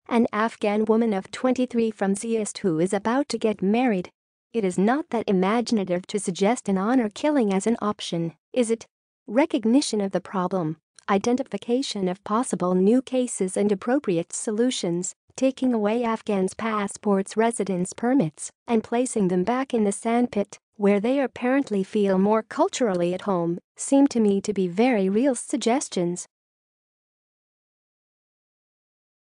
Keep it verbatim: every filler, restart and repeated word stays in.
An Afghan woman of twenty-three from Zeist who is about to get married. It is not that imaginative to suggest an honor killing as an option, is it? Recognition of the problem, identification of possible new cases and appropriate solutions, taking away Afghans' passports, residence permits, and placing them back in the sandpit, where they apparently feel more culturally at home, seem to me to be very real suggestions.